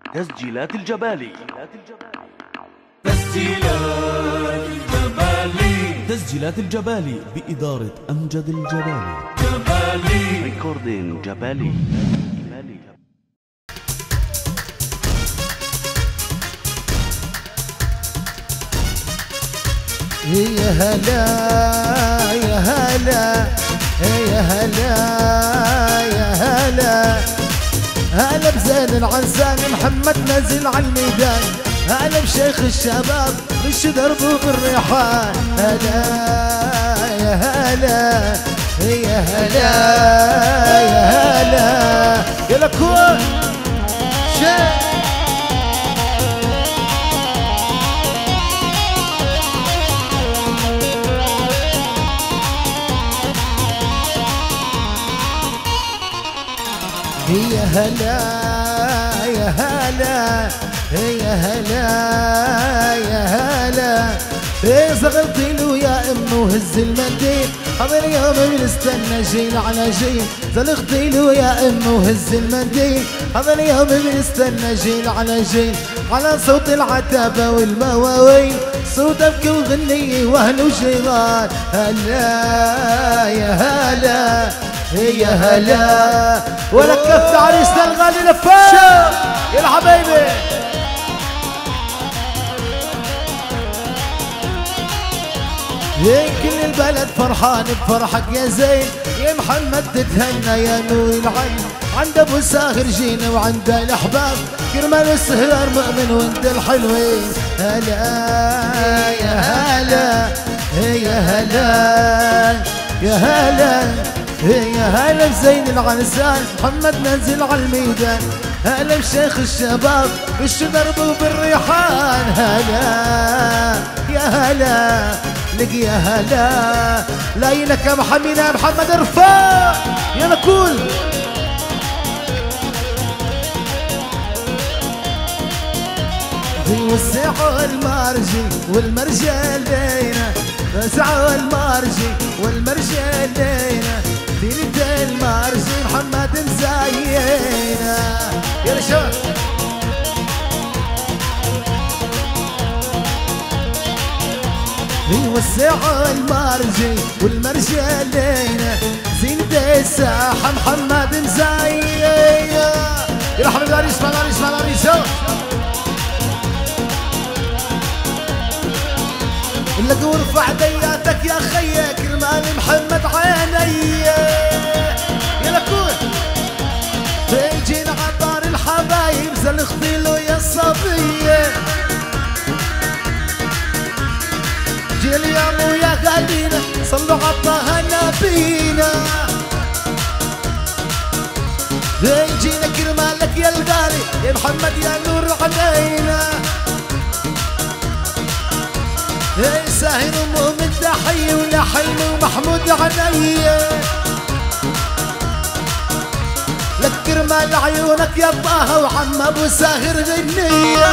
تسجيلات الجبالي. تسجيلات الجبالي بإدارة أمجد الجبالي. ريكوردين جبالي. يا هلا يا هلا يا هلا يا هلا هلا بزين العنسان محمد نازل على الميدان، هلا بشيخ الشباب مش دربه بالريحان. هلا يا هلا يا هلا يا هلا يا لكون شيخ. يا هلا يا هلا يا هلا يا هلا صغرتي له يا امه هز المنديل، هذا اليوم بنستنى جيل على جيل. زلغتي له يا امه هز المنديل، هذا اليوم بنستنى جيل على جيل. على صوت العتابة والمواويل صوت ابكي وغني واهل وجيران. هلا يا هلا يا هلا ولا كف عريسنا الغالي لفاش يا حبايبي. كل البلد فرحان بفرحك يا زين، يا محمد تتهنى يا نور العين. عند ابو ساهر جينا وعند الاحباب كرمال السهران مؤمن وانت الحلوين. هلا يا هلا يا هلا يا هلا يا هلا بزين العنسان محمد نازل على الميدان، هلا بشيخ الشباب وش دربه بالريحان. هلا يا هلا لك يا هلا لايلك يا محمينا محمد ارفع يا مكول. وسعوا المرجي والمرجلينا، وسعوا المرجي والمرجلينا، دينة المرجي محمد مزينا يا شباب. وسعوا المرجي والمرجلينا، زينة الساحة محمد مزينا يا حبيبي. العريس مع العريس مع العريس لك وارفع دياتك يا خيا كرمال محمد عيني يا لكون. تيجينا عطار الحبايب زلختي له يا الصبية، جيل يا مو يا قلينا صلوا عطاها نبينا. تيجينا كرمالك يا الغالي يا محمد يا نور علينا. ساهر ومؤمن تحية ولا حلم ومحمود عنيا، لك كرمال عيونك يا طه وعم ابو ساهر غنية.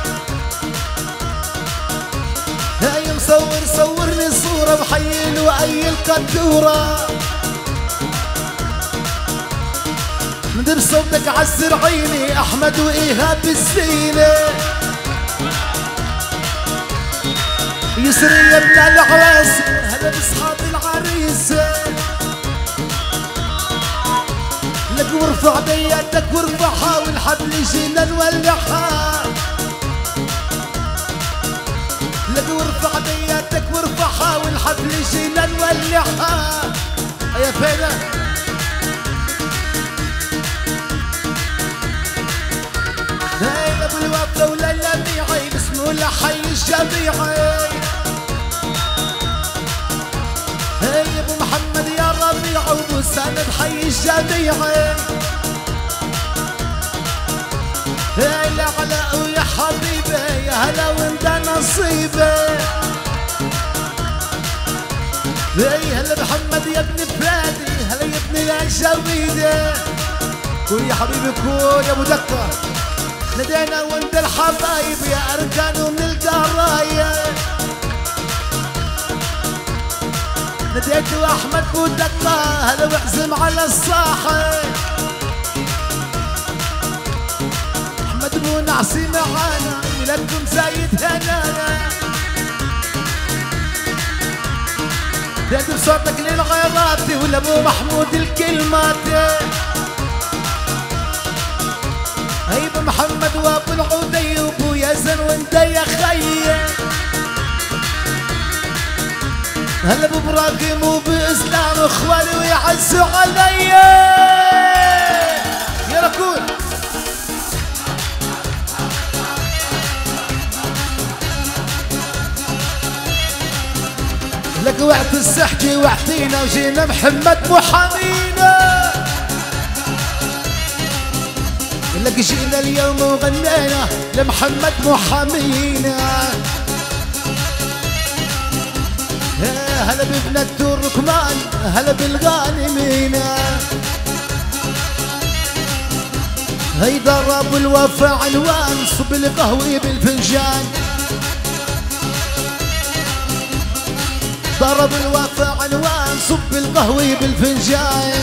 هاي مصور صورني صورة بحيل وأي القدورة، ندب صوتك عسر عيني أحمد وإيهاب السينة. يسري يا ابن العواس هلا بصحاب العريس، لك وارفع دياتك وارفعها والحبل جينا نولعها. لك وارفع دياتك وارفعها والحبل جينا نولعها يا فينا. هاي ابو الوفا ولا اللميعي باسمه لحي الجميعي. هاي ابو محمد يا ربيع وابو سند حي الجميعي. هاي لعلاء ويا حبيبي يا هلا وانت نصيبي. هاي هلا محمد يا ابن فادي هلا يا ابن الجويدة. كون يا حبيبي كون يا ابو دكة ندينا وانت الحبايب يا اركان ومن القرايه. ناديته احمد بودكة هلا واعزم على الصاحب احمد بو العصي معانا لكم زايد هنانا دادر صوتك للغيرات ولا ابو محمود الكلمات هيب محمد وابو العودي وابو يزن وانت يا خي هلا ابو ابراهيم وباسلام اخواني ويعزوا علي يا ركول لك وقت السحجي وحدينا وجينا محمد محامينا لك جينا اليوم وغنينا لمحمد محامينا هلا بابنة الركمان هلا بالغانمين هي ضرب الوفا عنوان صب القهوة بالفنجان ضرب الوفا عنوان صب القهوة بالفنجان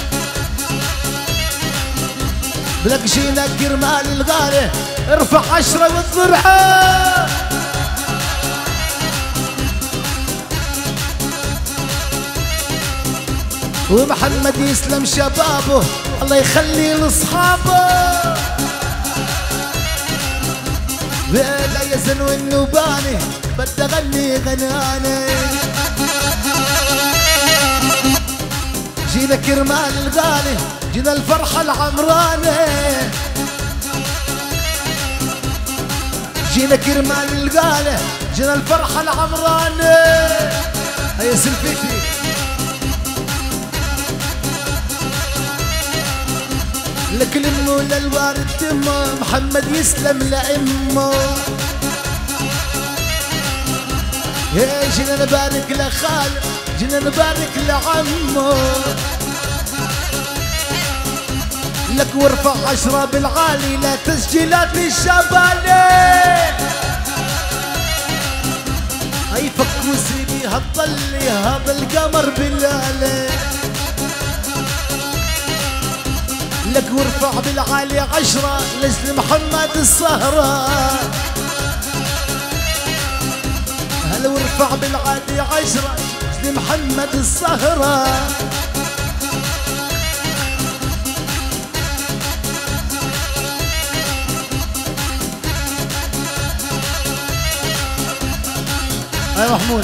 بلك جينا كرمال الغالي ارفع 10 والضرعة ومحمد يسلم شبابه الله يخلي لاصحابه لا يزن والنوباني بدي اغني غناني جينا كرمال الغالي جينا الفرحة العمراني جينا كرمال الغالي جينا الفرحة العمراني هيا سلفيتي لك الامه للوارد تمه محمد يسلم لامه يا جينا نبارك لخاله جينا نبارك لعمه لك وارفع 10 بالعالي لا تسجيلات الشبالي هي فكوا سيدي هتطلي هذا القمر بالليالي لك وارفع بالعالي 10 لجل محمد السهرة هلا وارفع بالعالي 10 لجل محمد السهرة يا محمود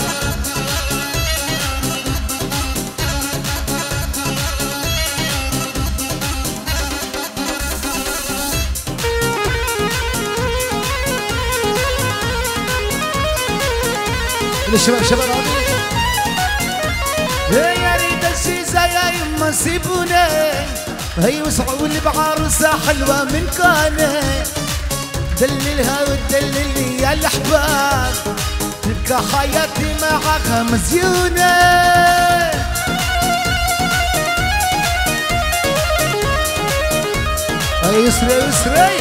الشباب يا ريت السيسة يا يما سيبونا هي وسعوا البعارسة حلوة من كانه دللها وتدللي يا الاحباب تبقى حياتي معاها مزيونة هي يسري يسري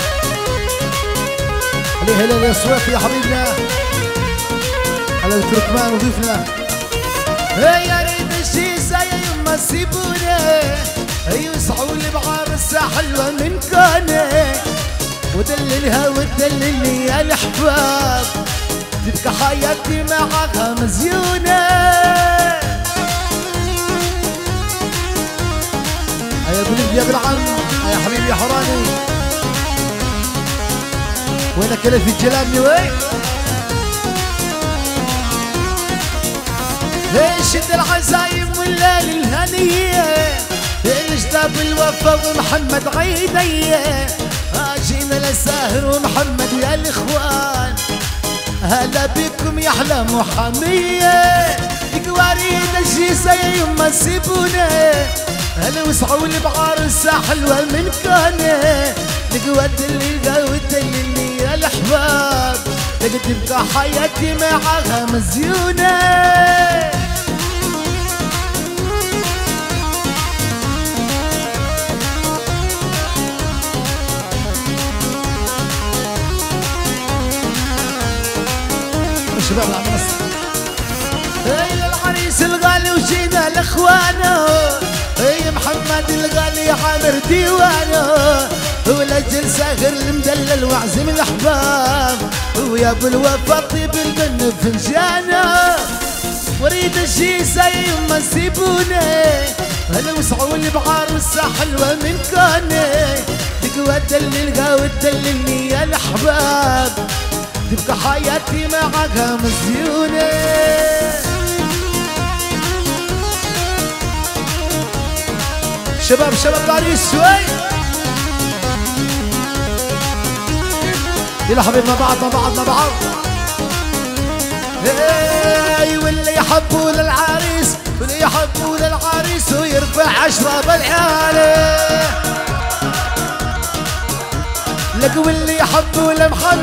عليها هلا يا صويفي يا حبيبنا على التركمان وضيفنا يا ريت الشيسة يا يما سيبونا يسعوا البعارسة حلوة من كانه ودللها وتدللي يا الاحباب تبقى حياتي معاها مزيونة يا بلد يا بالعم يا حبيبي يا حراني وينك كلف الجلالي وين شد العزايم والليل الهنية الجداب الوفا ومحمد عيدية جينا لساهر ومحمد يا الاخوان هلا بكم يا احلى محامية قواريد الشيسة يا يما سيبونا هلا وسعوا البعارسة حلوة من كانه نقوى الدليل والدليل يا الاحباب لقد تبقى حياتي معاها مزيونة شباب العمرس هي العريس الغالي وجينا لاخوانه هي محمد الغالي عامر ديوانه ولجل ساخر المدلل وعزم الاحباب ويا ابو الوفا طيب البن فنجانه وريد الشيسه يما نسيبوني هلا وسعوا البعار والساحل ومن كاني تقوى تدللها وتدللني يا الاحباب تبقى حياتي معاك مزيونه شباب باريس شوي يلا حبيب مع بعض اي واللي يحبوا للعريس ويرفع اشرب العالي لك واللي يحبوا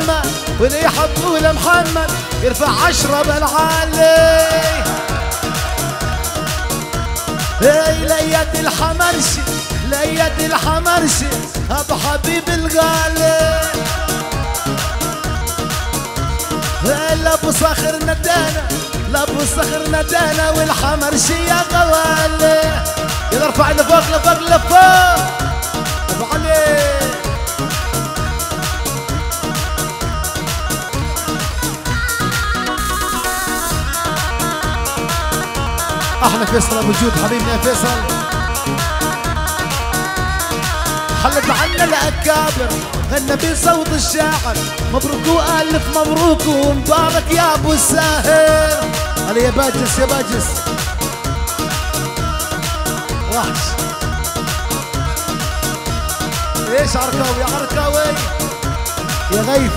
لمحمد يرفع اشرب العالي اي ليد الحمرشي ابو حبيب الغالي لابو صخر ندانا والحمرشي يا غوالي يلا ارفع لفوق ابو علي احلى فيصل ابو جود حبيبنا يا فيصل حلت عنا الاكابر غنى بصوت الشاعر مبروك والف مبروك ومبارك يا ابو الساهر هلا يا باجس وحش ايش عركاوي يا غيث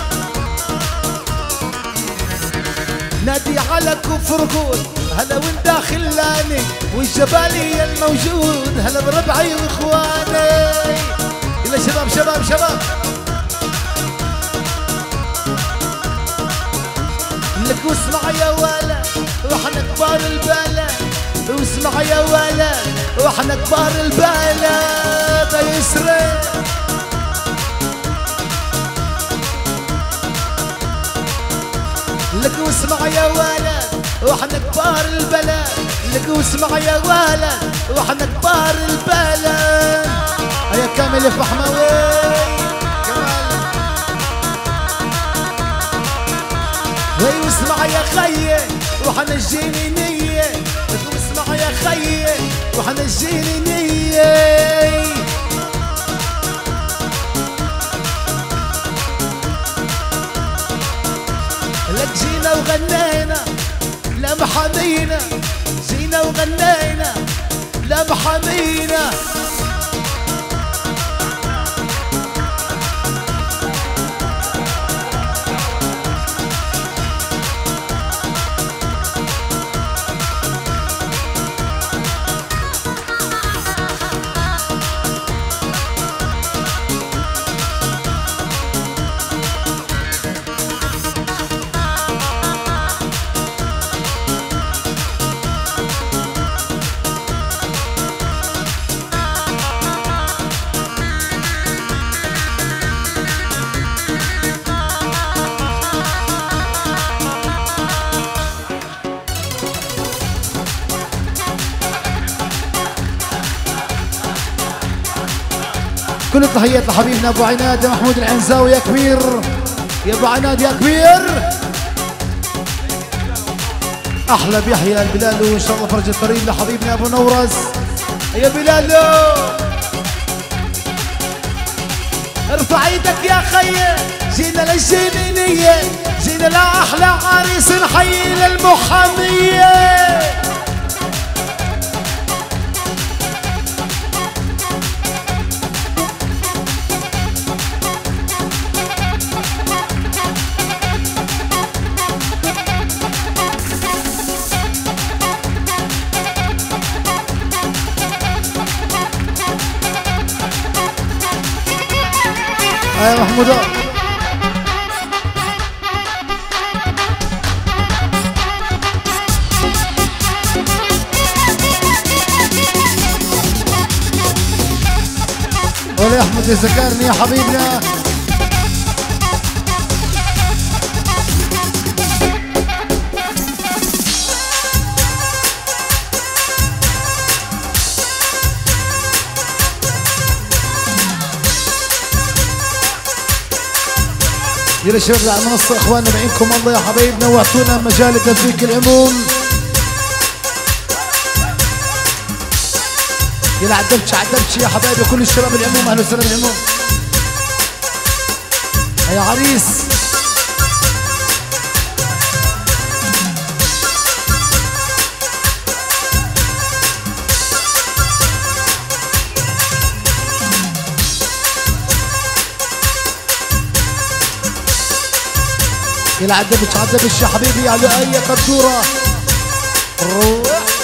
نادي على كفر قول هلا وين داخلاني والجبالي الموجود هلا بربعي واخواني يلا شباب لك واسمع يا ولا واحنا كبار البلد واسمع يا ولا واحنا كبار البلد يسري لك واسمع يا ولد واحنا كبار البلد لك واسمع يا ولد واحنا كبار البلد يا كامل فحماوي كمال واسمع يا خيي واحنا الجيني نية واسمع يا خيي واحنا الجيني نية لك جينا وغنينا لمحامينا جينا وغنينا لمحامينا كل التحيات لحبيبنا ابو عناد محمود العنزاوي يا كبير يا ابو عناد يا كبير احلى بيحيى البلالو وان شاء الله فرج الطريق لحبيبنا ابو نورس يا بلالو ارفع ايدك يا خيي جينا للجنينيه جينا لاحلى عريس نحيي للمحاميه يا محمود ولا احمد الزكارني يا حبيبنا يا شباب على المنصة اخواننا معينكم الله يا حبايبنا، واعطونا مجال تدريك العموم. يلا عدبتش يا حبايبي كل الشباب العموم، اهلا وسهلا بالعموم. يا عريس يلا عدبتش يا حبيبي على اي قدوره. روح